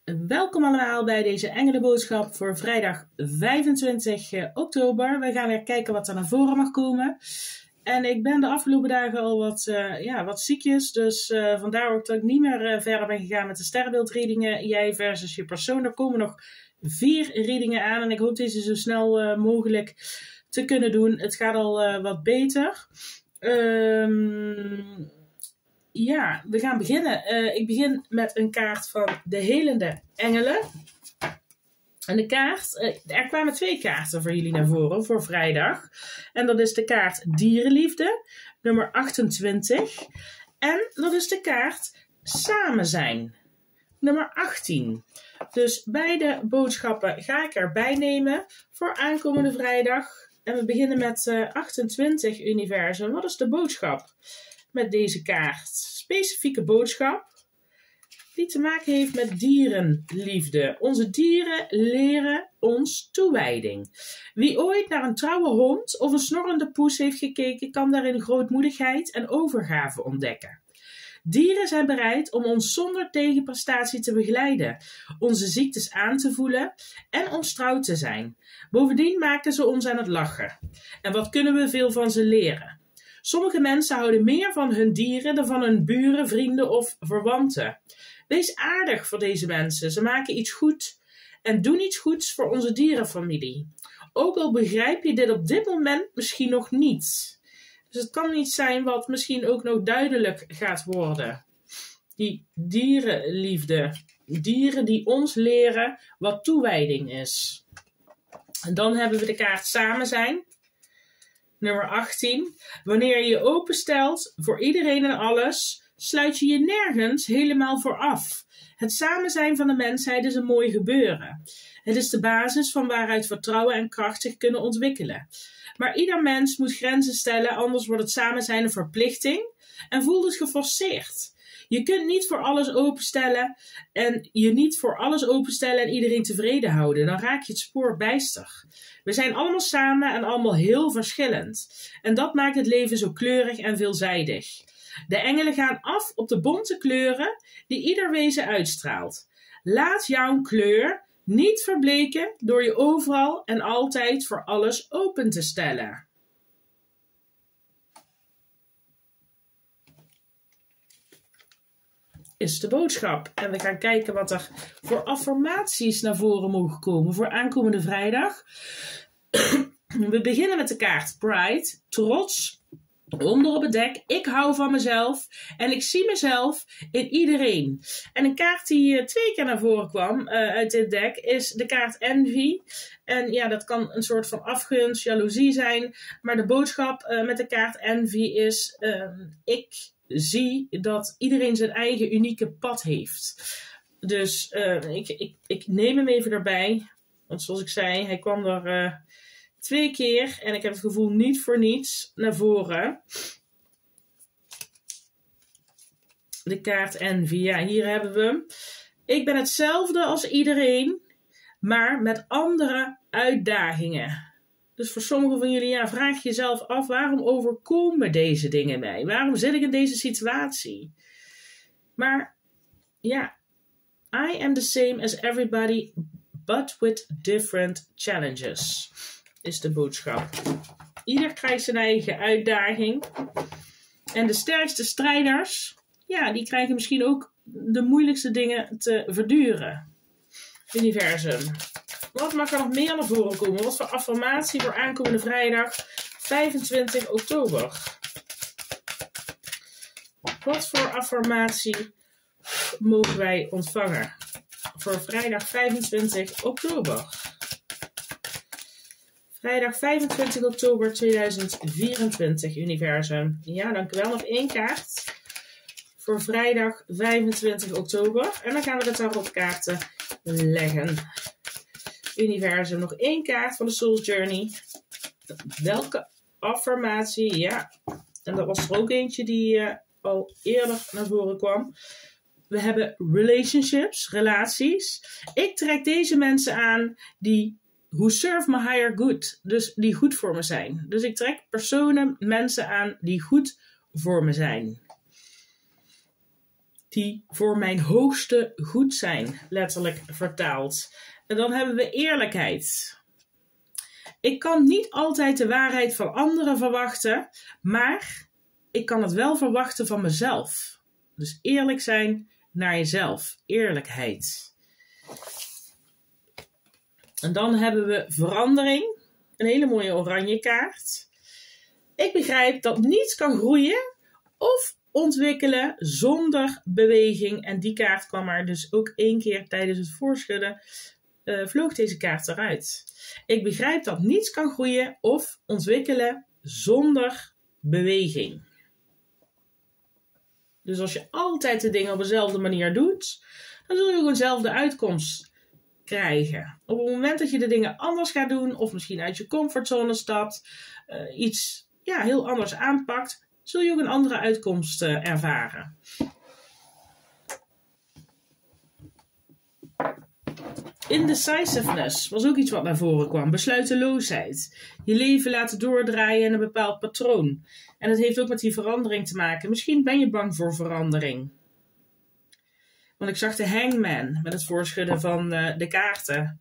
Welkom allemaal bij deze Engelenboodschap voor vrijdag 25 oktober. We gaan weer kijken wat er naar voren mag komen. En ik ben de afgelopen dagen al wat ziekjes, dus vandaar ook dat ik niet meer verder ben gegaan met de sterrenbeeldreadingen. Jij versus je persoon. Er komen nog 4 readingen aan en ik hoop deze zo snel mogelijk te kunnen doen. Het gaat al wat beter. Ja, we gaan beginnen. Ik begin met een kaart van de helende engelen. En de kaart, er kwamen 2 kaarten voor jullie naar voren voor vrijdag. En dat is de kaart dierenliefde, nummer 28. En dat is de kaart samen zijn, nummer 18. Dus beide boodschappen ga ik erbij nemen voor aankomende vrijdag. En we beginnen met 28 universum. Wat is de boodschap met deze kaart? Specifieke boodschap die te maken heeft met dierenliefde. Onze dieren leren ons toewijding. Wie ooit naar een trouwe hond of een snorrende poes heeft gekeken, kan daarin grootmoedigheid en overgave ontdekken. Dieren zijn bereid om ons zonder tegenprestatie te begeleiden, onze ziektes aan te voelen en ons trouw te zijn. Bovendien maken ze ons aan het lachen. En wat kunnen we veel van ze leren? Sommige mensen houden meer van hun dieren dan van hun buren, vrienden of verwanten. Wees aardig voor deze mensen. Ze maken iets goed en doen iets goeds voor onze dierenfamilie. Ook al begrijp je dit op dit moment misschien nog niet. Dus het kan niet zijn wat misschien ook nog duidelijk gaat worden. Die dierenliefde. Dieren die ons leren wat toewijding is. En dan hebben we de kaart samen zijn. Nummer 18. Wanneer je je openstelt voor iedereen en alles, sluit je je nergens helemaal voor af. Het samen zijn van de mensheid is een mooi gebeuren. Het is de basis van waaruit vertrouwen en kracht zich kunnen ontwikkelen. Maar ieder mens moet grenzen stellen, anders wordt het samen zijn een verplichting en voelt het geforceerd. Je kunt niet voor alles openstellen en iedereen tevreden houden. Dan raak je het spoor bijster. We zijn allemaal samen en allemaal heel verschillend. En dat maakt het leven zo kleurig en veelzijdig. De engelen gaan af op de bonte kleuren die ieder wezen uitstraalt. Laat jouw kleur niet verbleken door je overal en altijd voor alles open te stellen. Is de boodschap. En we gaan kijken wat er voor affirmaties naar voren mogen komen voor aankomende vrijdag. We beginnen met de kaart Pride, trots. Onder op het dek, ik hou van mezelf en ik zie mezelf in iedereen. En een kaart die 2 keer naar voren kwam uit dit dek is de kaart Envy. En ja, dat kan een soort van afgunst, jaloezie zijn. Maar de boodschap met de kaart Envy is, ik zie dat iedereen zijn eigen unieke pad heeft. Dus ik neem hem even erbij. Want zoals ik zei, hij kwam er 2 keer en ik heb het gevoel niet voor niets naar voren. De kaart Envy, ja, hier hebben we hem. Ik ben hetzelfde als iedereen, maar met andere uitdagingen. Dus voor sommigen van jullie, ja, vraag jezelf af, waarom overkomen deze dingen mij? Waarom zit ik in deze situatie? Maar ja, I am the same as everybody, but with different challenges. Is de boodschap. Ieder krijgt zijn eigen uitdaging. En de sterkste strijders, ja, die krijgen misschien ook de moeilijkste dingen te verduren. Universum. Wat mag er nog meer naar voren komen? Wat voor affirmatie voor aankomende vrijdag 25 oktober? Wat voor affirmatie mogen wij ontvangen voor vrijdag 25 oktober? Vrijdag 25 oktober 2024, universum. Ja, dank u wel. Nog 1 kaart voor vrijdag 25 oktober. En dan gaan we de tarotkaarten leggen. Universum, nog 1 kaart van de Soul Journey. Welke affirmatie? Ja, en dat was er ook eentje die al eerder naar voren kwam. We hebben relationships, relaties. Ik trek deze mensen aan die who serve my higher good. Dus die goed voor me zijn. Dus ik trek personen, mensen aan die goed voor me zijn. die voor mijn hoogste goed zijn, letterlijk vertaald. En dan hebben we eerlijkheid. Ik kan niet altijd de waarheid van anderen verwachten, maar ik kan het wel verwachten van mezelf. Dus eerlijk zijn naar jezelf. Eerlijkheid. En dan hebben we verandering. Een hele mooie oranje kaart. Ik begrijp dat niets kan groeien of ontwikkelen zonder beweging. En die kaart kwam er dus ook 1 keer tijdens het voorschudden. Vloog deze kaart eruit. Ik begrijp dat niets kan groeien of ontwikkelen zonder beweging. Dus als je altijd de dingen op dezelfde manier doet, dan zul je ook eenzelfde uitkomst krijgen. Op het moment dat je de dingen anders gaat doen, of misschien uit je comfortzone stapt, iets heel anders aanpakt, zul je ook een andere uitkomst ervaren. Indecisiveness was ook iets wat naar voren kwam. Besluiteloosheid. Je leven laten doordraaien in een bepaald patroon. En het heeft ook met die verandering te maken. Misschien ben je bang voor verandering. Want ik zag de Hangman met het voorschudden van de kaarten.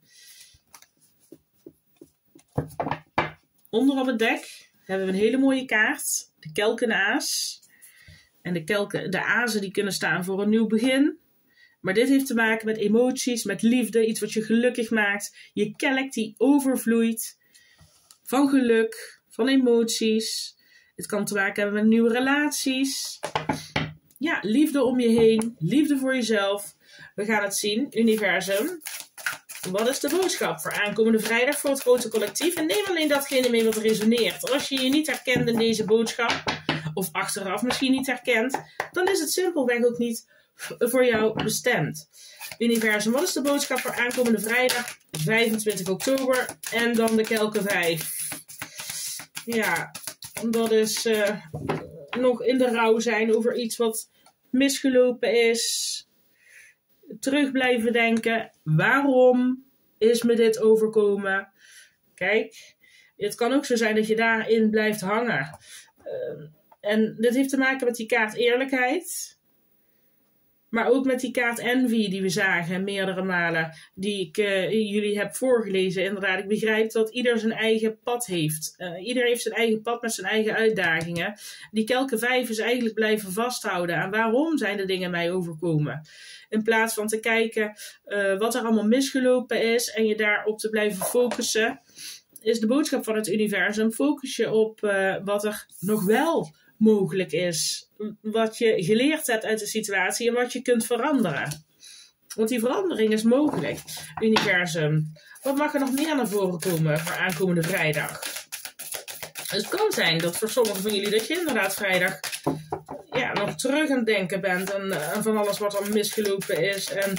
Onder op het dek hebben we een hele mooie kaart. De kelkenaas. En de azen die kunnen staan voor een nieuw begin. Maar dit heeft te maken met emoties, met liefde, iets wat je gelukkig maakt. Je kelk die overvloeit van geluk, van emoties. Het kan te maken hebben met nieuwe relaties. Ja, liefde om je heen, liefde voor jezelf. We gaan het zien, universum. Wat is de boodschap voor aankomende vrijdag voor het grote collectief? En neem alleen datgene mee wat resoneert. Als je je niet herkent in deze boodschap, of achteraf misschien niet herkent, dan is het simpelweg ook niet voor jou bestemd. Universum, wat is de boodschap voor aankomende vrijdag 25 oktober en dan de kelken 5? Ja, dat is nog in de rouw zijn over iets wat misgelopen is. Terug blijven denken, waarom is me dit overkomen? Kijk, het kan ook zo zijn dat je daarin blijft hangen. En dit heeft te maken met die kaart eerlijkheid. Maar ook met die kaart Envy die we zagen meerdere malen. Die ik jullie heb voorgelezen. Inderdaad, ik begrijp dat ieder zijn eigen pad heeft. Ieder heeft zijn eigen pad met zijn eigen uitdagingen. Die kelken 5 is eigenlijk blijven vasthouden. En waarom zijn de dingen mij overkomen? In plaats van te kijken wat er allemaal misgelopen is. En je daarop te blijven focussen. Is de boodschap van het universum. Focus je op wat er nog wel mogelijk is. Wat je geleerd hebt uit de situatie en wat je kunt veranderen. Want die verandering is mogelijk. Universum. Wat mag er nog meer naar voren komen voor aankomende vrijdag? Het kan zijn dat voor sommigen van jullie dat je inderdaad vrijdag nog terug aan het denken bent. En van alles wat er misgelopen is. En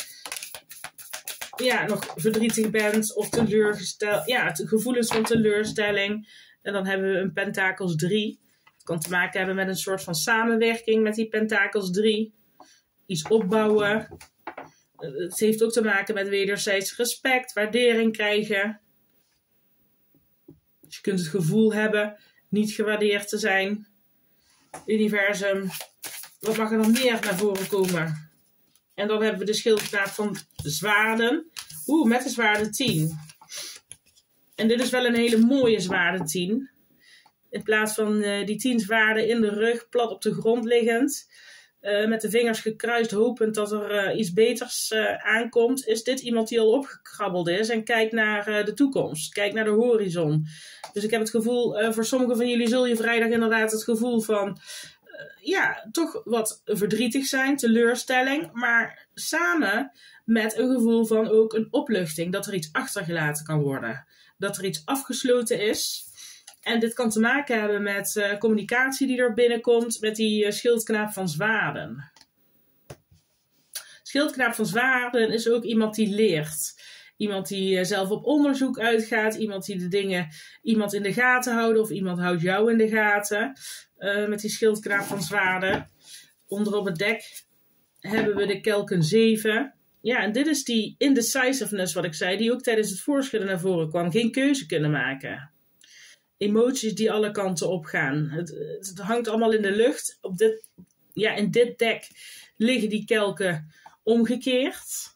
nog verdrietig bent of teleurgesteld. Ja, gevoelens van teleurstelling. En dan hebben we een Pentakels 3. Kan te maken hebben met een soort van samenwerking met die Pentakels 3. Iets opbouwen. Het heeft ook te maken met wederzijds respect, waardering krijgen. Dus je kunt het gevoel hebben niet gewaardeerd te zijn. Universum, wat mag er nog meer naar voren komen? En dan hebben we de schildknaap van zwaarden. Met de zwaarden 10. En dit is wel een hele mooie zwaarden 10. In plaats van die 10 zwaarden in de rug, plat op de grond liggend. Met de vingers gekruist, hopend dat er iets beters aankomt. Is dit iemand die al opgekrabbeld is en kijkt naar de toekomst. Kijkt naar de horizon. Dus ik heb het gevoel, voor sommigen van jullie zul je vrijdag inderdaad het gevoel van toch wat verdrietig zijn, teleurstelling. Maar samen met een gevoel van ook een opluchting. Dat er iets achtergelaten kan worden. Dat er iets afgesloten is. En dit kan te maken hebben met communicatie die er binnenkomt met die schildknaap van zwaarden. Schildknaap van zwaarden is ook iemand die leert. Iemand die zelf op onderzoek uitgaat. Iemand die de dingen iemand in de gaten houdt of iemand houdt jou in de gaten. Met die schildknaap van zwaarden. Onder op het dek hebben we de kelken 7. Ja, en dit is die indecisiveness wat ik zei, die ook tijdens het voorschudden naar voren kwam. Geen keuze kunnen maken. Emoties die alle kanten op gaan. Het hangt allemaal in de lucht. In dit dek liggen die kelken omgekeerd.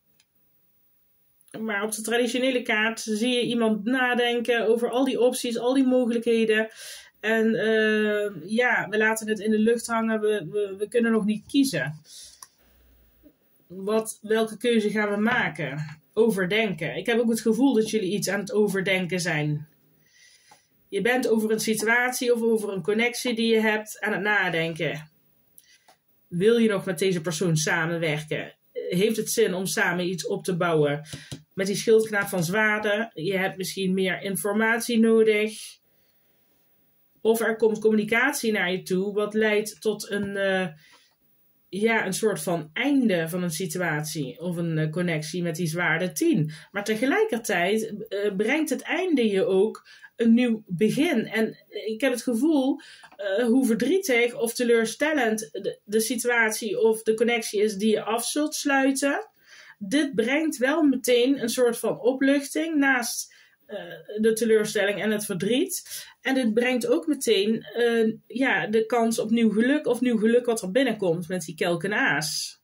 Maar op de traditionele kaart zie je iemand nadenken over al die opties, al die mogelijkheden. En we laten het in de lucht hangen. We kunnen nog niet kiezen. Welke keuze gaan we maken? Overdenken. Ik heb ook het gevoel dat jullie iets aan het overdenken zijn. Je bent over een situatie of over een connectie die je hebt aan het nadenken. Wil je nog met deze persoon samenwerken? Heeft het zin om samen iets op te bouwen? Met die schildknaap van zwaarden. Je hebt misschien meer informatie nodig. Of er komt communicatie naar je toe. Wat leidt tot een soort van einde van een situatie. Of een connectie met die zwaarde 10. Maar tegelijkertijd brengt het einde je ook een nieuw begin. En ik heb het gevoel, hoe verdrietig of teleurstellend de situatie of de connectie is die je af zult sluiten. Dit brengt wel meteen een soort van opluchting naast de teleurstelling en het verdriet. En dit brengt ook meteen de kans op nieuw geluk of nieuw geluk wat er binnenkomt met die kelken aas.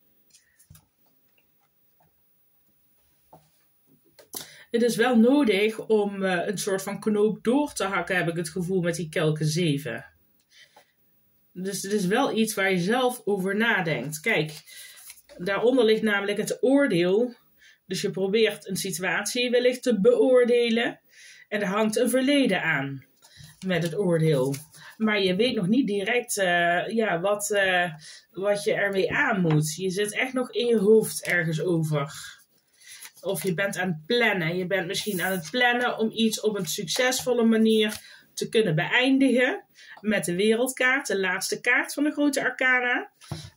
Het is wel nodig om een soort van knoop door te hakken, heb ik het gevoel, met die kelken 7. Dus het is wel iets waar je zelf over nadenkt. Kijk, daaronder ligt namelijk het oordeel. Dus je probeert een situatie wellicht te beoordelen. En er hangt een verleden aan met het oordeel. Maar je weet nog niet direct wat je ermee aan moet. Je zit echt nog in je hoofd ergens over. Of je bent aan het plannen. Je bent misschien aan het plannen om iets op een succesvolle manier te kunnen beëindigen. Met de wereldkaart, de laatste kaart van de grote arcana.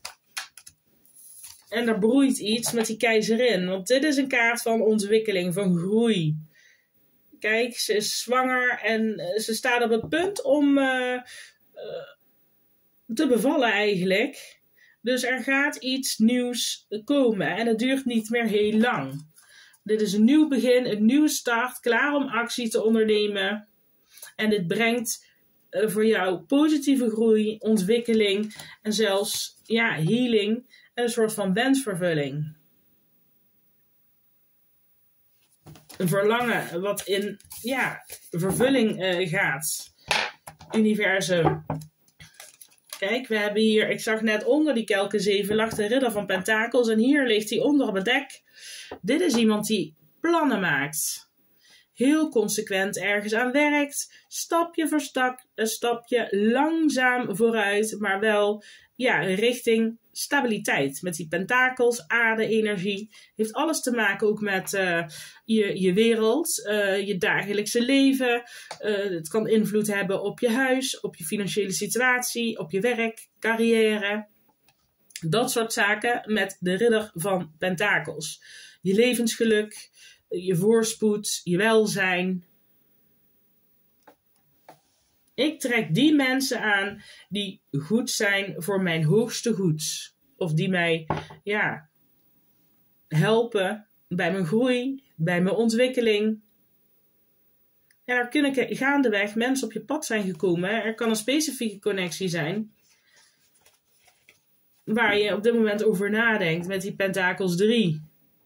En er broeit iets met die keizerin. Want dit is een kaart van ontwikkeling, van groei. Kijk, ze is zwanger en ze staat op het punt om te bevallen eigenlijk. Dus er gaat iets nieuws komen en het duurt niet meer heel lang. Dit is een nieuw begin, een nieuwe start, klaar om actie te ondernemen. En dit brengt voor jou positieve groei, ontwikkeling en zelfs healing en een soort van wensvervulling. Een verlangen wat in vervulling gaat. Universum. Kijk, we hebben hier, ik zag net onder die kelken 7 lag de ridder van pentakels en hier ligt hij onder op het dek. Dit is iemand die plannen maakt. Heel consequent ergens aan werkt. Stapje voor stapje langzaam vooruit. Maar wel richting stabiliteit. Met die pentakels, aarde, energie. Heeft alles te maken ook met je wereld. Je dagelijkse leven. Het kan invloed hebben op je huis. Op je financiële situatie. Op je werk, carrière. Dat soort zaken met de ridder van pentakels. Je levensgeluk, je voorspoed, je welzijn. Ik trek die mensen aan die goed zijn voor mijn hoogste goed. Of die mij helpen bij mijn groei, bij mijn ontwikkeling. Ja, er kunnen gaandeweg mensen op je pad zijn gekomen. Er kan een specifieke connectie zijn waar je op dit moment over nadenkt met die pentakels 3.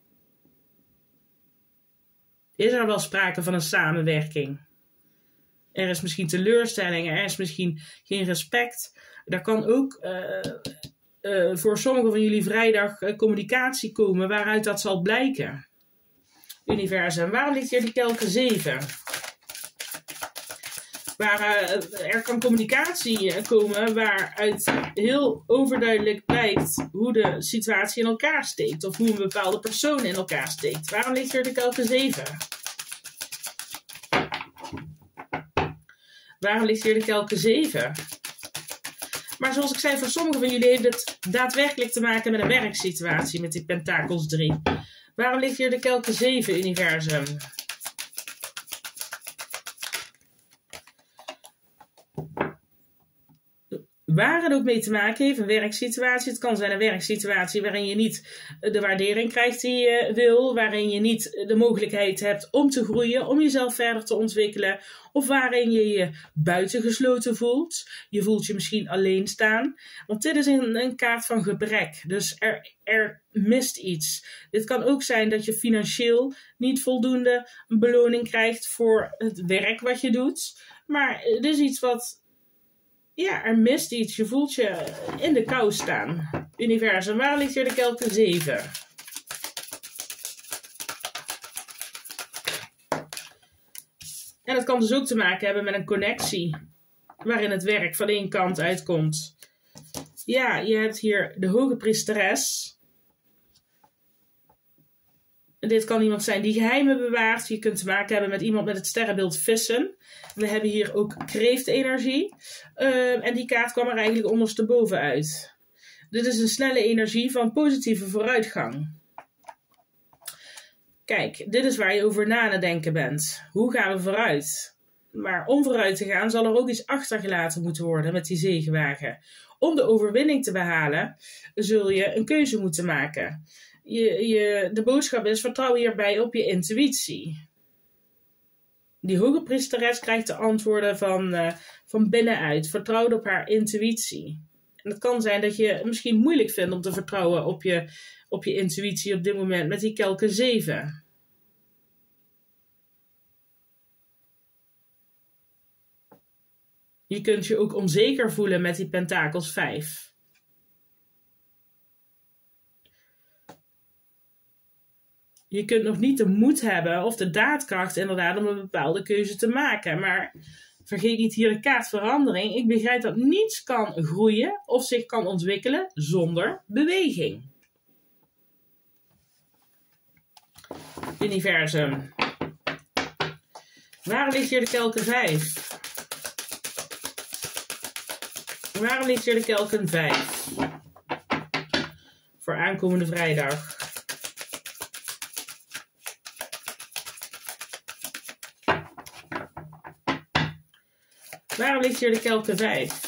Is er wel sprake van een samenwerking? Er is misschien teleurstelling, er is misschien geen respect. Er kan ook voor sommigen van jullie vrijdag communicatie komen waaruit dat zal blijken. Universum, waarom ligt hier die kelken 7? Er kan communicatie komen waaruit heel overduidelijk blijkt hoe de situatie in elkaar steekt. Of hoe een bepaalde persoon in elkaar steekt. Waarom ligt hier de kelken 7? Waarom ligt hier de kelken 7? Maar zoals ik zei, voor sommigen van jullie heeft het daadwerkelijk te maken met een werksituatie met die pentakels 3. Waarom ligt hier de kelken 7, universum? waar het ook mee te maken heeft, een werksituatie. Het kan zijn een werksituatie waarin je niet de waardering krijgt die je wil, waarin je niet de mogelijkheid hebt om te groeien, om jezelf verder te ontwikkelen, of waarin je je buitengesloten voelt. Je voelt je misschien alleen staan, want dit is een kaart van gebrek. Dus er mist iets. Dit kan ook zijn dat je financieel niet voldoende beloning krijgt voor het werk wat je doet. Maar het is iets wat... Ja, er mist iets. Je voelt je in de kou staan. Universum, waar ligt hier de kelken 7? En dat kan dus ook te maken hebben met een connectie. Waarin het werk van één kant uitkomt. Ja, je hebt hier de hoge priesteres. Dit kan iemand zijn die geheimen bewaart. Je kunt te maken hebben met iemand met het sterrenbeeld vissen. We hebben hier ook kreeftenergie. En die kaart kwam er eigenlijk ondersteboven uit. Dit is een snelle energie van positieve vooruitgang. Kijk, dit is waar je over na te denken bent. Hoe gaan we vooruit? Maar om vooruit te gaan zal er ook iets achtergelaten moeten worden met die zegenwagen. Om de overwinning te behalen zul je een keuze moeten maken. De boodschap is: vertrouw hierbij op je intuïtie. Die hoge priesteres krijgt de antwoorden van binnenuit. Vertrouw op haar intuïtie. En het kan zijn dat je het misschien moeilijk vindt om te vertrouwen op je intuïtie op dit moment met die kelken 7. Je kunt je ook onzeker voelen met die pentakels 5. Je kunt nog niet de moed hebben of de daadkracht inderdaad om een bepaalde keuze te maken. Maar vergeet niet hier de kaart verandering. Ik begrijp dat niets kan groeien of zich kan ontwikkelen zonder beweging. Universum. Waar ligt hier de kelken 5? Waar ligt hier de kelken 5? Voor aankomende vrijdag. Waarom ligt hier de kelken 5?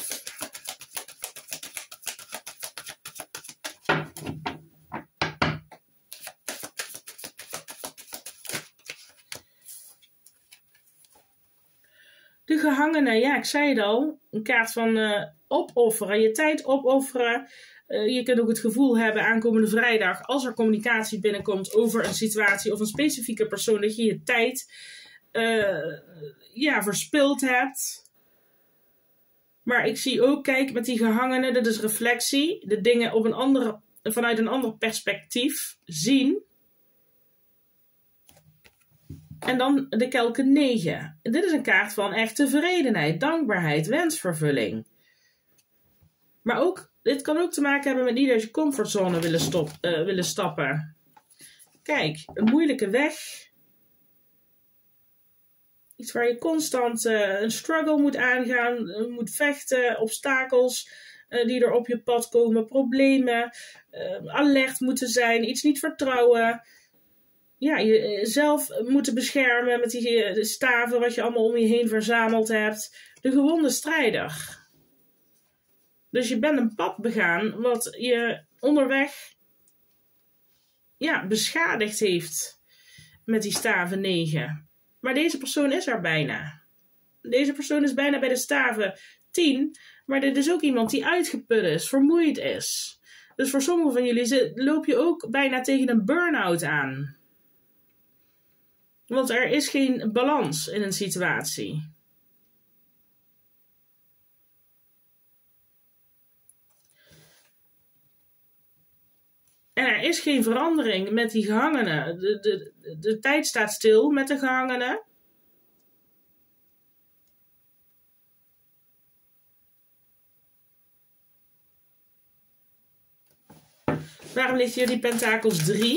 De gehangene, ja, ik zei het al. Een kaart van opofferen, je tijd opofferen. Je kunt ook het gevoel hebben aankomende vrijdag, als er communicatie binnenkomt over een situatie of een specifieke persoon, dat je je tijd verspild hebt. Maar ik zie ook, kijk, met die gehangene, dat is reflectie. De dingen vanuit een ander perspectief zien. En dan de kelken 9. Dit is een kaart van echt tevredenheid, dankbaarheid, wensvervulling. Maar ook, dit kan ook te maken hebben met niet uit je comfortzone willen stappen. Kijk, een moeilijke weg. Iets waar je constant een struggle moet aangaan, moet vechten, obstakels die er op je pad komen, problemen, alert moeten zijn, iets niet vertrouwen. Ja, jezelf moeten beschermen met die staven wat je allemaal om je heen verzameld hebt. De gewonde strijder. Dus je bent een pad begaan wat je onderweg beschadigd heeft met die staven 9. Maar deze persoon is er bijna. Deze persoon is bijna bij de staven 10. Maar dit is ook iemand die uitgeput is, vermoeid is. Dus voor sommigen van jullie loop je ook bijna tegen een burn-out aan. Want er is geen balans in een situatie. En er is geen verandering met die gehangenen. De tijd staat stil met de gehangenen. Waarom ligt hier die pentakels 3?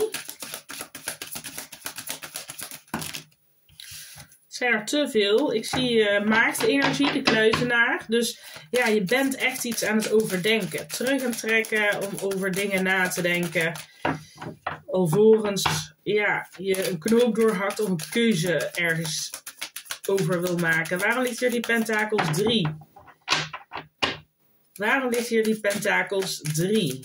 Zijn er te veel. Ik zie maagdenergie, de kluizenaar. Dus ja, je bent echt iets aan het overdenken. Terug aan het trekken om over dingen na te denken. Alvorens je een knoop doorhakt of een keuze ergens over wil maken. Waarom ligt hier die pentakels 3? Waarom ligt hier die pentakels 3?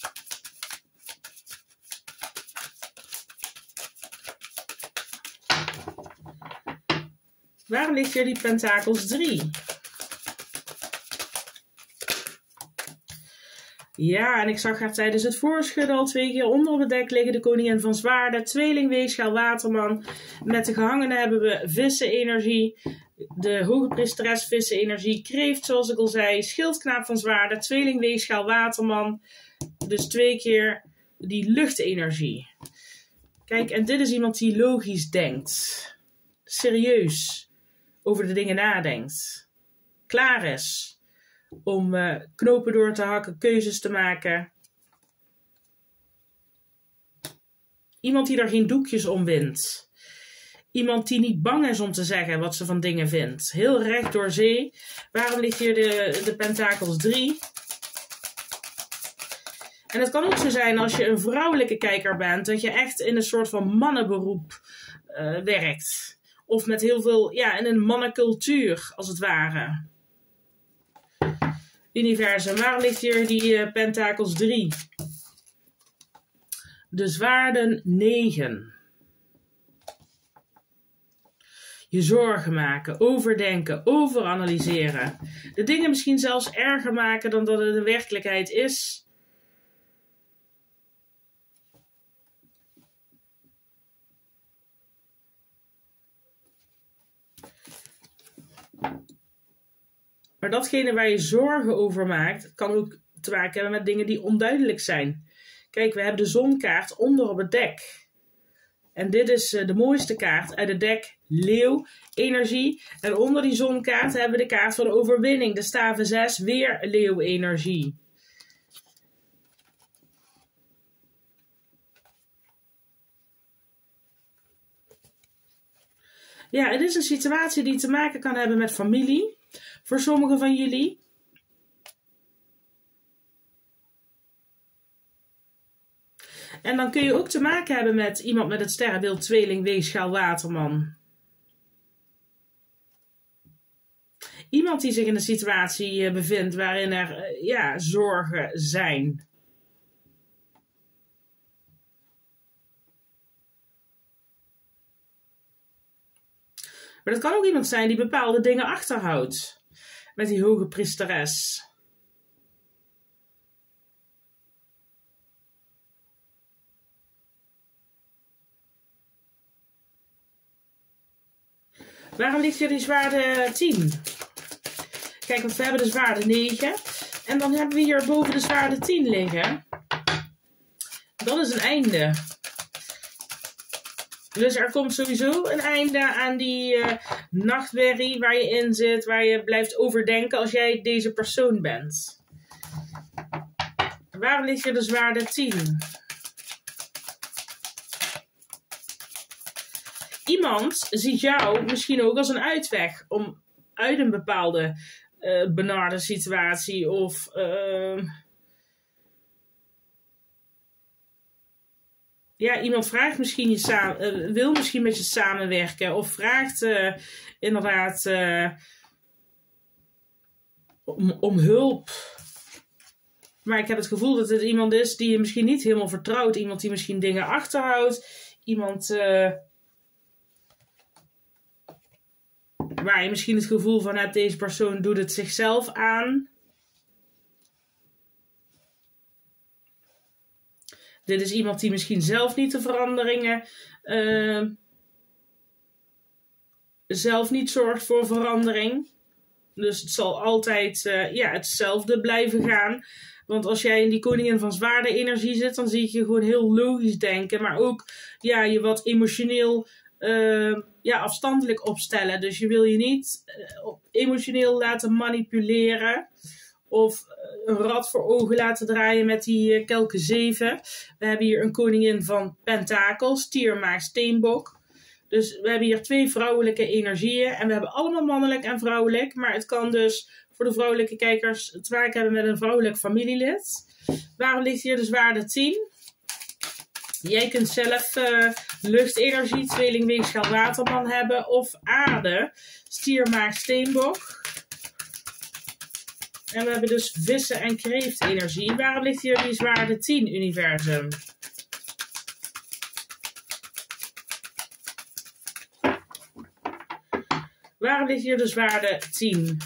Waarom ligt hier die pentakels 3? Ja, en ik zag haar tijdens het voorschudden al 2 keer onder op het dek liggen. De koningin van zwaarden, tweeling, weegschaal, waterman. Met de gehangenen hebben we vissenenergie. De hoge priesteres vissenenergie. Kreeft, zoals ik al zei. Schildknaap van zwaarden, tweeling, weegschaal, waterman. Dus 2 keer die luchtenergie. Kijk, en dit is iemand die logisch denkt. Serieus over de dingen nadenkt. Klaar is om knopen door te hakken, keuzes te maken. Iemand die er geen doekjes om wint. Iemand die niet bang is om te zeggen wat ze van dingen vindt. Heel recht door zee. Waarom ligt hier de pentakels 3? En het kan ook zo zijn als je een vrouwelijke kijker bent, dat je echt in een soort van mannenberoep werkt. Of met heel veel, ja, in een mannencultuur, als het ware. Universum, waarom ligt hier die pentakels 3? De zwaarden 9. Je zorgen maken, overdenken, overanalyseren. De dingen misschien zelfs erger maken dan dat het de werkelijkheid is. Maar datgene waar je zorgen over maakt, kan ook te maken hebben met dingen die onduidelijk zijn. Kijk, we hebben de zonkaart onder op het dek. En dit is de mooiste kaart uit het dek, leeuw, energie. En onder die zonkaart hebben we de kaart van de overwinning, de staven 6, weer leeuw, energie. Ja, het is een situatie die te maken kan hebben met familie. Voor sommigen van jullie. En dan kun je ook te maken hebben met iemand met het sterrenbeeld tweeling, weegschaal, waterman. Iemand die zich in een situatie bevindt waarin er zorgen zijn. Maar dat kan ook iemand zijn die bepaalde dingen achterhoudt. Met die hoge priesteres. Waarom ligt hier die zwaarde 10? Kijk, want we hebben de zwaarde 9. En dan hebben we hier boven de zwaarde 10 liggen. Dat is een einde. Dus er komt sowieso een einde aan die nachtmerrie waar je in zit, waar je blijft overdenken als jij deze persoon bent. Waarom ligt hier de zwaarde 10? Iemand ziet jou misschien ook als een uitweg om uit een bepaalde benarde situatie of iemand vraagt misschien wil misschien met je samenwerken of vraagt inderdaad om hulp. Maar ik heb het gevoel dat het iemand is die je misschien niet helemaal vertrouwt. Iemand die misschien dingen achterhoudt. Iemand waar je misschien het gevoel van hebt, deze persoon doet het zichzelf aan. Dit is iemand die misschien zelf niet de veranderingen, zelf niet zorgt voor verandering. Dus het zal altijd hetzelfde blijven gaan. Want als jij in die koningin van zwaarden energie zit, dan zie ik je gewoon heel logisch denken. Maar ook je wat emotioneel afstandelijk opstellen. Dus je wil je niet emotioneel laten manipuleren. Of een rad voor ogen laten draaien met die kelken 7. We hebben hier een koningin van pentakels, stier, maag, steenbok. Dus we hebben hier 2 vrouwelijke energieën. En we hebben allemaal mannelijk en vrouwelijk. Maar het kan dus voor de vrouwelijke kijkers te maken hebben met een vrouwelijk familielid. Waarom ligt hier de zwaarde 10? Jij kunt zelf luchtenergie, tweeling, weegschaal, waterman hebben. Of aarde, stier, maag, steenbok. En we hebben dus vissen en kreeftenergie. Waarom ligt hier die zwaarde 10, universum? Waarom ligt hier de zwaarde 10?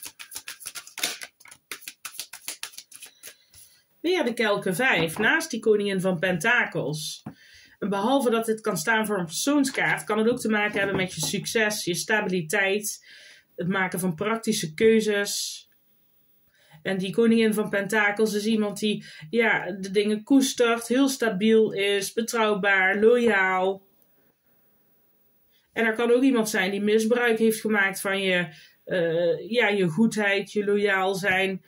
Weer de kelken 5, naast die koningin van pentakels. En behalve dat dit kan staan voor een persoonskaart, kan het ook te maken hebben met je succes, je stabiliteit, het maken van praktische keuzes. En die koningin van pentakels is iemand die de dingen koestert, heel stabiel is, betrouwbaar, loyaal. En er kan ook iemand zijn die misbruik heeft gemaakt van je goedheid, je loyaal zijn.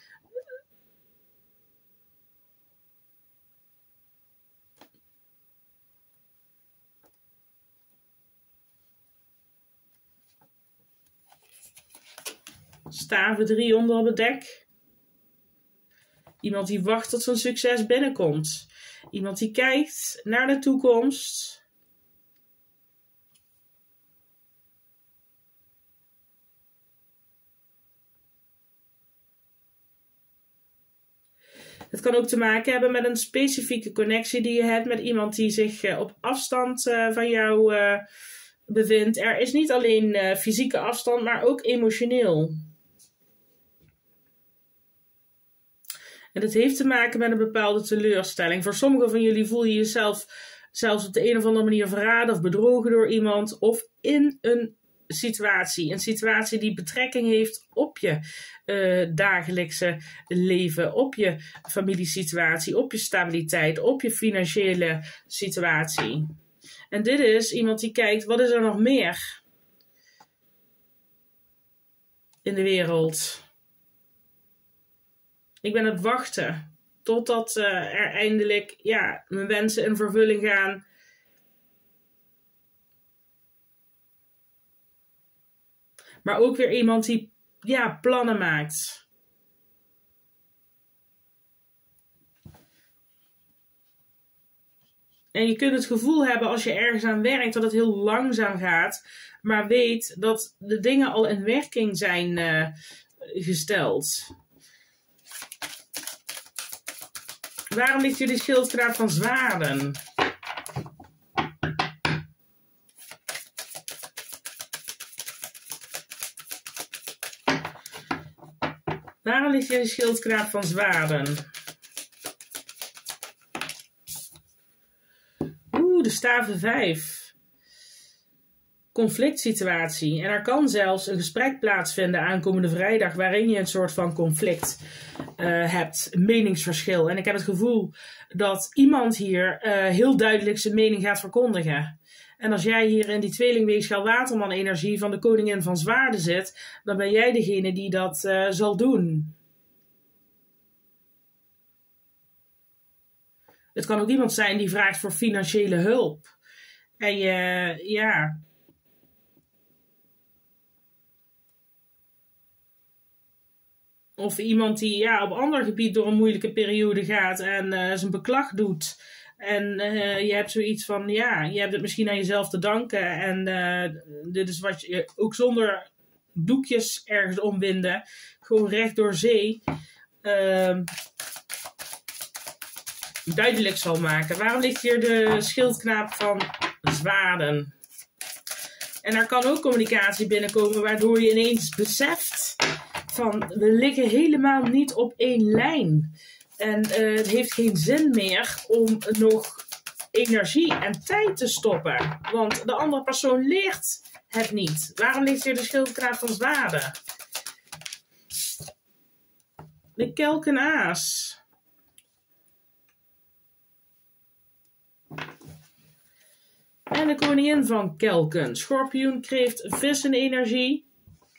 Staven 3 onder op het dek. Iemand die wacht tot zijn succes binnenkomt. Iemand die kijkt naar de toekomst. Het kan ook te maken hebben met een specifieke connectie die je hebt met iemand die zich op afstand van jou bevindt. Er is niet alleen fysieke afstand, maar ook emotioneel. En dat heeft te maken met een bepaalde teleurstelling. Voor sommigen van jullie voel je jezelf zelfs op de een of andere manier verraden of bedrogen door iemand. Of in een situatie die betrekking heeft op je dagelijkse leven, op je familiesituatie, op je stabiliteit, op je financiële situatie. En dit is iemand die kijkt, wat is er nog meer in de wereld? Ik ben aan het wachten totdat er eindelijk mijn wensen in vervulling gaan. Maar ook weer iemand die plannen maakt. En je kunt het gevoel hebben als je ergens aan werkt dat het heel langzaam gaat. Maar weet dat de dingen al in werking zijn gesteld. Waarom ligt hier de schildknaap van zwaarden? Waarom ligt hier de schildknaap van zwaarden? De staven 5. Conflict situatie. En er kan zelfs een gesprek plaatsvinden aankomende vrijdag waarin je een soort van conflict hebt, meningsverschil. En ik heb het gevoel dat iemand hier heel duidelijk zijn mening gaat verkondigen. En als jij hier in die tweelingweegschaal waterman energie van de koningin van zwaarden zit, dan ben jij degene die dat zal doen. Het kan ook iemand zijn die vraagt voor financiële hulp. En of iemand die op ander gebied door een moeilijke periode gaat en zijn beklag doet. En je hebt zoiets van, je hebt het misschien aan jezelf te danken. En dit is wat je ook zonder doekjes ergens omwinden. Gewoon recht door zee. Duidelijk zal maken. Waarom ligt hier de schildknaap van zwaarden? En er kan ook communicatie binnenkomen waardoor je ineens beseft van we liggen helemaal niet op één lijn. En het heeft geen zin meer om nog energie en tijd te stoppen. Want de andere persoon leert het niet. Waarom ligt hier de schildknaap van zwaarden? De kelkenaas. En de koningin van kelken. Schorpioen, kreeft, vissenenergie.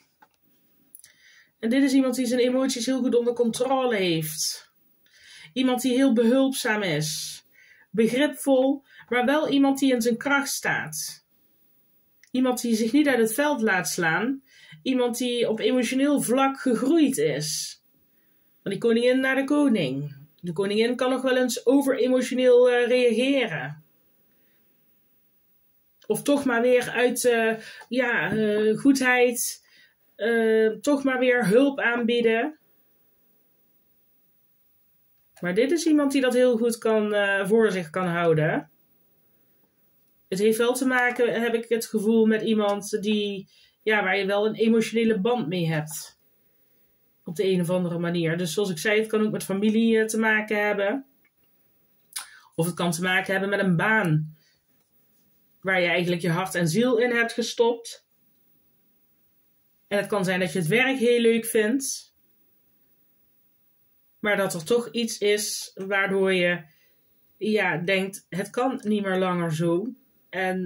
En dit is iemand die zijn emoties heel goed onder controle heeft. Iemand die heel behulpzaam is. Begripvol, maar wel iemand die in zijn kracht staat. Iemand die zich niet uit het veld laat slaan. Iemand die op emotioneel vlak gegroeid is. Van die koningin naar de koning. De koningin kan nog wel eens over-emotioneel reageren. Of toch maar weer uit goedheid toch maar weer hulp aanbieden. Maar dit is iemand die dat heel goed voor zich kan houden. Het heeft wel te maken, heb ik het gevoel, met iemand waar je wel een emotionele band mee hebt. Op de een of andere manier. Dus zoals ik zei, het kan ook met familie te maken hebben. Of het kan te maken hebben met een baan. Waar je eigenlijk je hart en ziel in hebt gestopt. En het kan zijn dat je het werk heel leuk vindt. Maar dat er toch iets is waardoor je denkt, het kan niet meer langer zo. En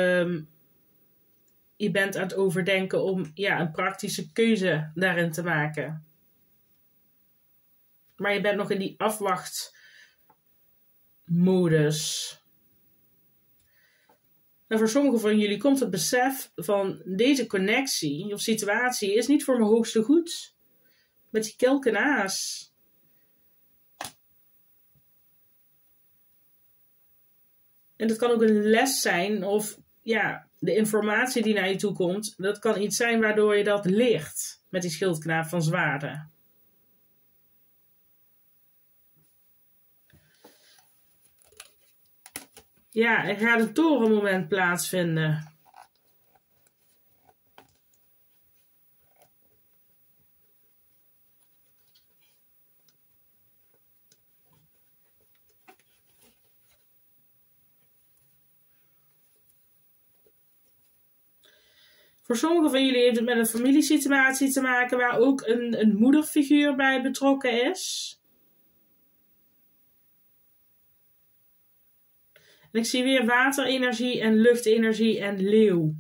je bent aan het overdenken om een praktische keuze daarin te maken. Maar je bent nog in die afwachtmodus. En voor sommigen van jullie komt het besef van deze connectie of situatie is niet voor mijn hoogste goed. Met die kelk en aas. En dat kan ook een les zijn of de informatie die naar je toe komt. Dat kan iets zijn waardoor je dat leert met die schildknaap van zwaarden. Ja, er gaat een torenmoment plaatsvinden. Voor sommigen van jullie heeft het met een familiesituatie te maken waar ook een moederfiguur bij betrokken is. En ik zie weer waterenergie en luchtenergie en leeuw.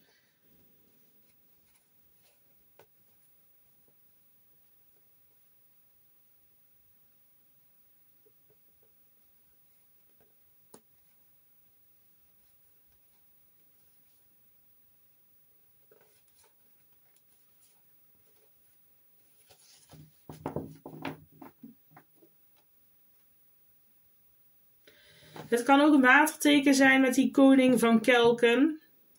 Het kan ook een waterteken zijn met die koning van kelken.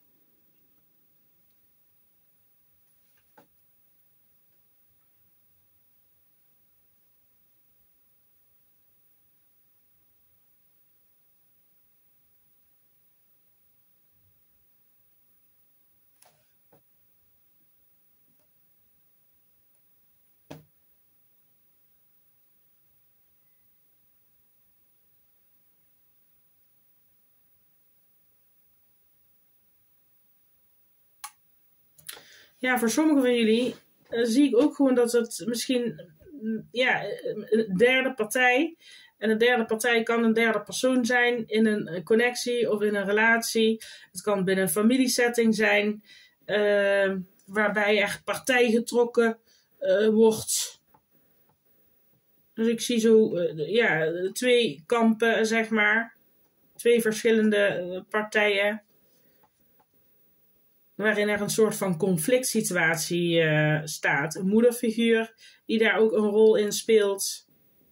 Ja, voor sommigen van jullie zie ik ook gewoon dat het misschien een derde partij. En een derde partij kan een derde persoon zijn in een connectie of in een relatie. Het kan binnen een familiesetting zijn. Waarbij er partij getrokken wordt. Dus ik zie zo twee kampen, zeg maar. Twee verschillende partijen. Waarin er een soort van conflict situatie staat. Een moederfiguur die daar ook een rol in speelt.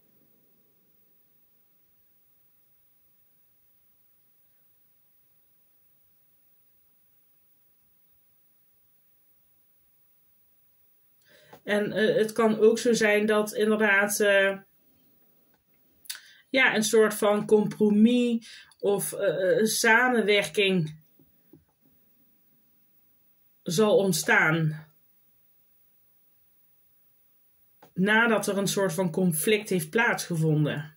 En het kan ook zo zijn dat inderdaad een soort van compromis of samenwerking zal ontstaan. Nadat er een soort van conflict heeft plaatsgevonden.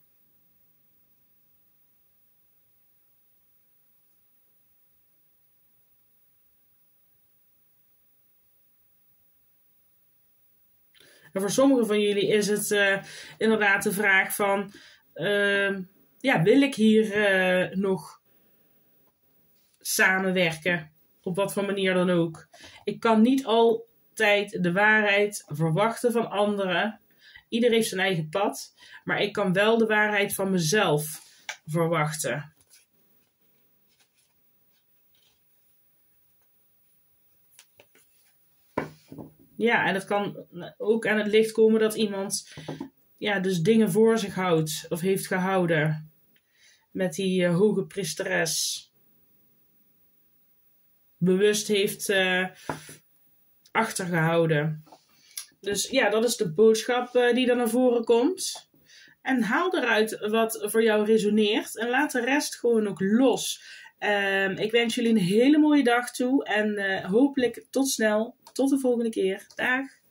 En voor sommigen van jullie is het inderdaad de vraag van... wil ik hier nog samenwerken? Op wat voor manier dan ook. Ik kan niet altijd de waarheid verwachten van anderen. Ieder heeft zijn eigen pad. Maar ik kan wel de waarheid van mezelf verwachten. Ja, en het kan ook aan het licht komen dat iemand dus dingen voor zich houdt of heeft gehouden. Met die hoge priesteres. Bewust heeft achtergehouden. Dus ja, dat is de boodschap die er naar voren komt. En haal eruit wat voor jou resoneert. En laat de rest gewoon ook los. Ik wens jullie een hele mooie dag toe. En hopelijk tot snel. Tot de volgende keer. Dag.